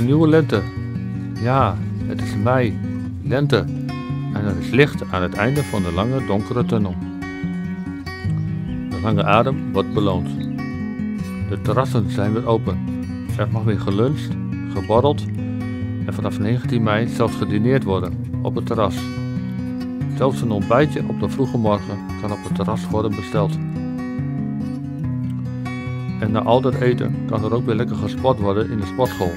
nieuwe lente. Ja, het is mei, lente, en er is licht aan het einde van de lange donkere tunnel. De lange adem wordt beloond. De terrassen zijn weer open. Er mag weer geluncht, geborreld en vanaf 19 mei zelfs gedineerd worden op het terras. Zelfs een ontbijtje op de vroege morgen kan op het terras worden besteld. En na al dat eten kan er ook weer lekker gesport worden in de sportschool.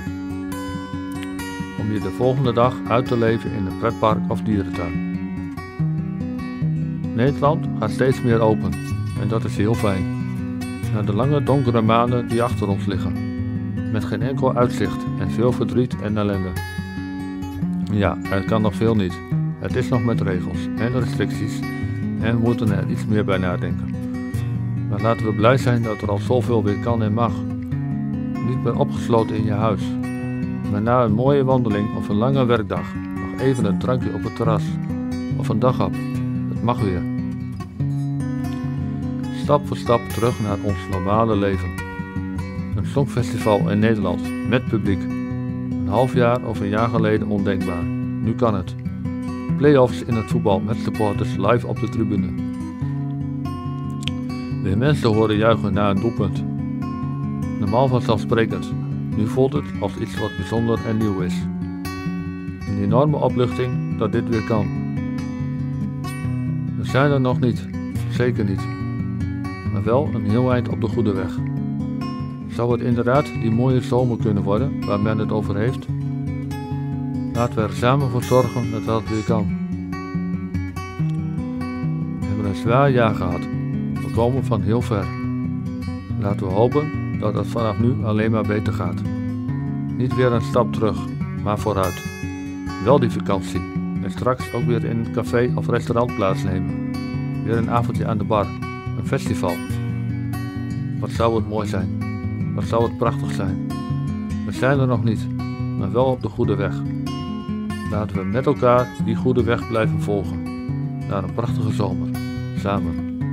Om je de volgende dag uit te leven in een pretpark of dierentuin. Nederland gaat steeds meer open en dat is heel fijn. Na de lange donkere maanden die achter ons liggen. Met geen enkel uitzicht en veel verdriet en ellende. Ja, het kan nog veel niet. Het is nog met regels en restricties en we moeten er iets meer bij nadenken. Maar laten we blij zijn dat er al zoveel weer kan en mag. Niet meer opgesloten in je huis. Maar na een mooie wandeling of een lange werkdag nog even een drankje op het terras. Of een dagap. Het mag weer. Stap voor stap terug naar ons normale leven. Een songfestival in Nederland met publiek. Een half jaar of een jaar geleden ondenkbaar. Nu kan het. Play-offs in het voetbal met supporters live op de tribune. Weer mensen horen juichen na een doelpunt. Normaal vanzelfsprekend. Nu voelt het als iets wat bijzonder en nieuw is. Een enorme opluchting dat dit weer kan. We zijn er nog niet, zeker niet. Maar wel een heel eind op de goede weg. Zou het inderdaad die mooie zomer kunnen worden waar men het over heeft? Laten we er samen voor zorgen dat dat weer kan. We hebben een zwaar jaar gehad. We komen van heel ver. Laten we hopen dat het vanaf nu alleen maar beter gaat. Niet weer een stap terug, maar vooruit. Wel die vakantie. En straks ook weer in een café of restaurant plaatsnemen. Weer een avondje aan de bar. Een festival. Wat zou het mooi zijn. Wat zou het prachtig zijn. We zijn er nog niet, maar wel op de goede weg. Laten we met elkaar die goede weg blijven volgen. Naar een prachtige zomer. Samen.